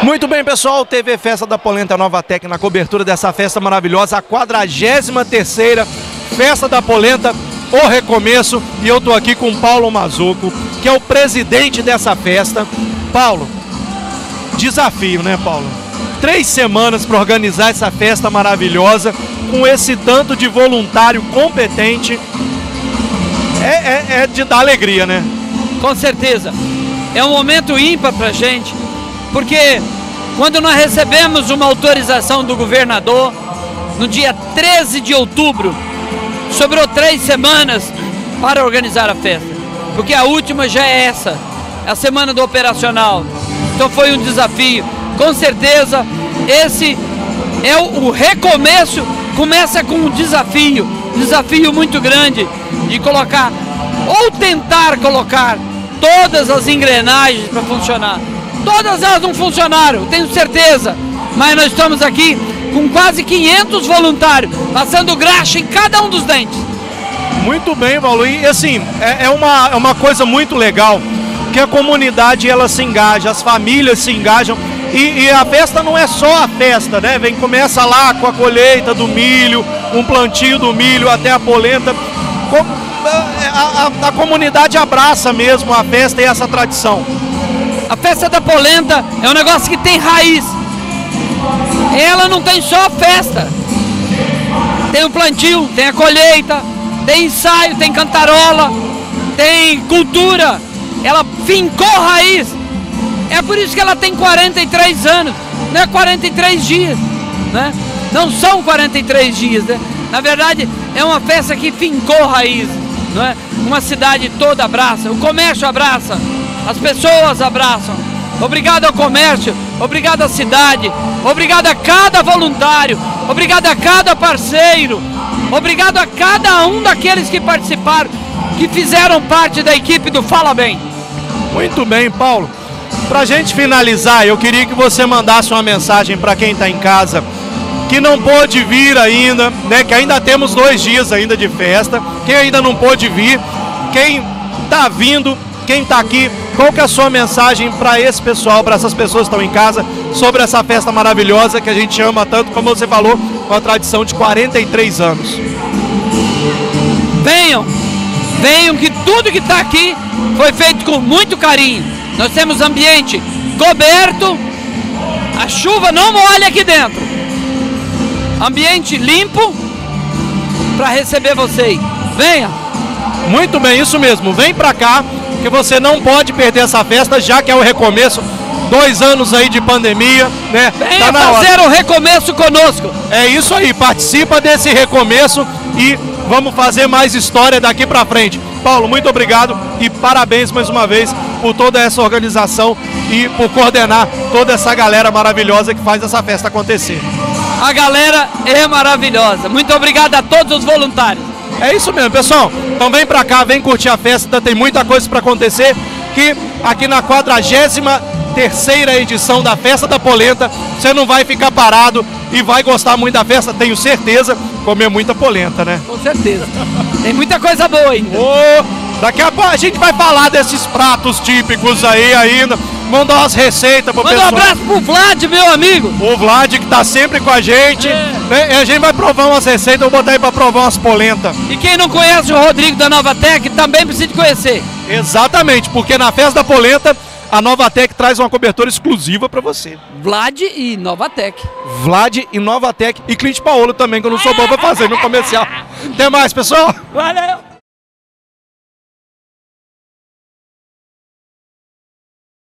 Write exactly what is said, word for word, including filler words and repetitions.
Muito bem, pessoal, T V Festa da Polenta Novatec na cobertura dessa festa maravilhosa, a quadragésima terceira Festa da Polenta, o recomeço, e eu tô aqui com o Paulo Mazzucco, que é o presidente dessa festa. Paulo, desafio, né, Paulo? Três semanas para organizar essa festa maravilhosa, com esse tanto de voluntário competente, é, é, é de dar alegria, né? Com certeza, é um momento ímpar pra gente, porque quando nós recebemos uma autorização do governador, no dia treze de outubro, sobrou três semanas para organizar a festa, porque a última já é essa, a semana do operacional. Então foi um desafio. Com certeza, esse é o, o recomeço, começa com um desafio, desafio muito grande de colocar, ou tentar colocar, todas as engrenagens para funcionar. Todas elas não funcionaram, tenho certeza, mas nós estamos aqui com quase quinhentos voluntários, passando graxa em cada um dos dentes. Muito bem, Paulo, e assim, é, é, uma, é uma coisa muito legal, que a comunidade ela se engaja, as famílias se engajam, e, e a festa não é só a festa, né? Vem, começa lá com a colheita do milho, um plantio do milho até a polenta. A, a, a comunidade abraça mesmo a festa e essa tradição. A festa da polenta é um negócio que tem raiz. Ela não tem só a festa. Tem o plantio, tem a colheita, tem ensaio, tem cantarola, tem cultura. Ela fincou raiz. É por isso que ela tem quarenta e três anos, não é quarenta e três dias, né? Não são quarenta e três dias, né? Na verdade, é uma festa que fincou raiz, não é? Uma cidade toda abraça, o comércio abraça, as pessoas abraçam. Obrigado ao comércio, obrigado à cidade, obrigado a cada voluntário, obrigado a cada parceiro, obrigado a cada um daqueles que participaram, que fizeram parte da equipe do Fala Bem. Muito bem, Paulo. Pra gente finalizar, eu queria que você mandasse uma mensagem para quem está em casa, que não pôde vir ainda, né? Que ainda temos dois dias ainda de festa. Quem ainda não pôde vir, quem tá vindo, quem tá aqui, qual que é a sua mensagem para esse pessoal, para essas pessoas que estão em casa, sobre essa festa maravilhosa que a gente ama tanto, como você falou, com a tradição de quarenta e três anos? Venham, venham, que tudo que está aqui foi feito com muito carinho. Nós temos ambiente coberto, a chuva não molha aqui dentro. Ambiente limpo para receber vocês. Venha. Muito bem, isso mesmo. Vem para cá, que você não pode perder essa festa, já que é o recomeço. Dois anos aí de pandemia, né? Venha tá fazer o recomeço conosco. É isso aí, participa desse recomeço e vamos fazer mais história daqui para frente. Paulo, muito obrigado e parabéns mais uma vez por toda essa organização e por coordenar toda essa galera maravilhosa que faz essa festa acontecer. A galera é maravilhosa. Muito obrigado a todos os voluntários. É isso mesmo, pessoal. Então vem pra cá, vem curtir a festa, tem muita coisa para acontecer, que aqui na quadragésima terceira edição da Festa da Polenta, você não vai ficar parado e vai gostar muito da festa, tenho certeza, comer muita polenta, né? Com certeza. Tem muita coisa boa ainda. Oh, daqui a pouco a gente vai falar desses pratos típicos aí ainda, mandar umas receitas pro pessoal. Manda um abraço pro Vlad, meu amigo. O Vlad que tá sempre com a gente, é. Né? E a gente vai provar umas receitas, vou botar aí pra provar umas polentas. E quem não conhece o Rodrigo da Novatec também precisa de conhecer. Exatamente, porque na Festa da Polenta a Novatec traz uma cobertura exclusiva para você. Vlad e Novatec. Vlad e Novatec e Clint Paolo também, que eu não sou bom pra fazer no comercial. Até mais, pessoal. Valeu.